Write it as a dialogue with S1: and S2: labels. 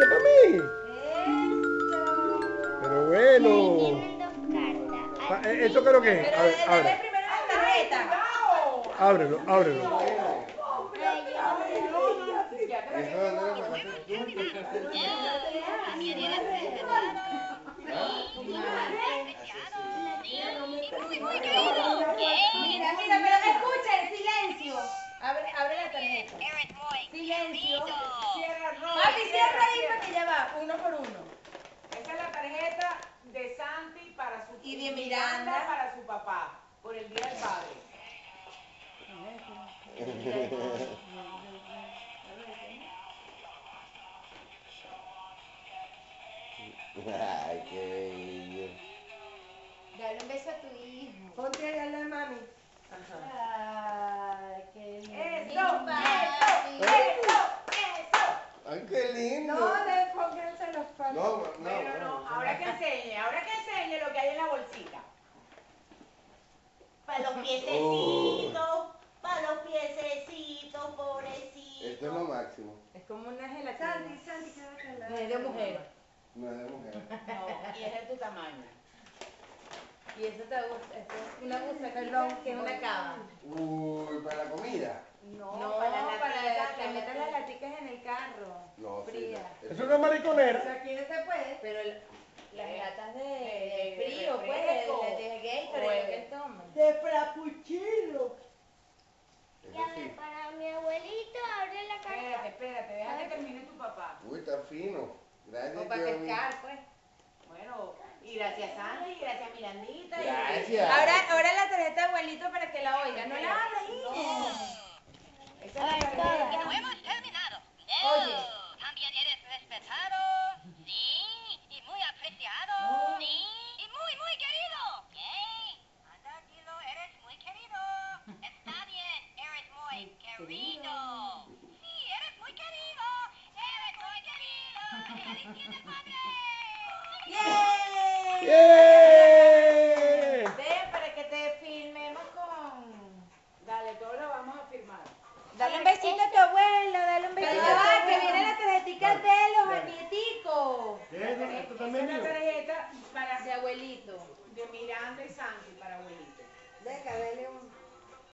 S1: este es para mí.
S2: Eso.
S1: Pero bueno.
S3: Tienen dos cartas.
S1: ¿Esto creo que es?
S2: Pero
S1: A ver,
S2: dale
S1: abre.
S2: primero la tarjeta.
S1: Ábrelo, ábrelo.
S2: Mira, mira, pero escuchen, silencio. Abre la tarjeta. Silencio. Papi, cierra ahí porque ya va, uno por uno.
S4: Esa es la tarjeta de Santi para su
S2: Y de Miranda
S4: para su papá, por el Día del Padre.
S5: Ay, qué bello.
S3: Dale un beso a tu hijo.
S2: Ponte ahí a la mami.
S3: Ay, qué lindo.
S4: Eso.
S5: Ay, qué lindo.
S2: No, de pónganse los palos.
S4: No. Ahora que enseñe lo que hay en la bolsita.
S6: Para los piececitos, pobrecitos.
S5: Esto es lo máximo.
S2: Es como una gelatina. Santi, quédate al lado.
S3: No es de mujer.
S5: No es de mujer.
S4: No, y es de tu tamaño.
S3: Y eso te gusta, eso es una buceta, que es una cava.
S5: Uy, para la comida.
S3: No, para que metas las laticas en el carro.
S5: No, sí.
S3: Fría.
S1: Eso no es mariconera.
S2: Aquí no se puede.
S3: Pero las latas de
S4: de
S3: frío, pues,
S4: refresco.
S3: de Gatorade, lo que él toma.
S2: De frappuccino.
S5: Eso
S3: Ya,
S5: sí.
S3: para mi abuelito, abre la carta.
S4: Espérate, deja que termine tu papá.
S5: Uy, está fino. Gracias,
S3: O para
S5: tío mío.
S3: pescar, pues.
S4: Bueno, y gracias Santi, y gracias Mirandita.
S5: Gracias.
S2: Ahora la tarjeta de abuelito para que la oiga. No la abra,
S4: No.
S2: hijo.
S4: Esa es la tarjeta.
S6: No hemos terminado.
S2: Oye.
S6: También eres respetado. Sí. Y muy apreciado. Sí. Y muy querido. Bien. Anda, dilo, eres muy querido. Está bien, eres muy querido. Sí, eres muy querido. Eres muy querido. ¡Felicidades, padre!
S2: ¡Yay!
S1: ¡Yeah!
S2: Ven para que te filmemos con...
S4: Dale, todo lo vamos a firmar.
S3: Dale un besito a tu abuelo, dale un
S2: Pero
S3: besito
S2: ya
S3: a tu
S2: va, que
S3: abuelo.
S2: viene la tarjetita de los nieticos.
S1: ¿Qué? ¿Esto
S4: Esa es
S1: también
S4: la
S1: mío?
S4: tarjeta para
S3: De abuelito.
S4: de Miranda y Santi para abuelito.
S2: Venga, dale un...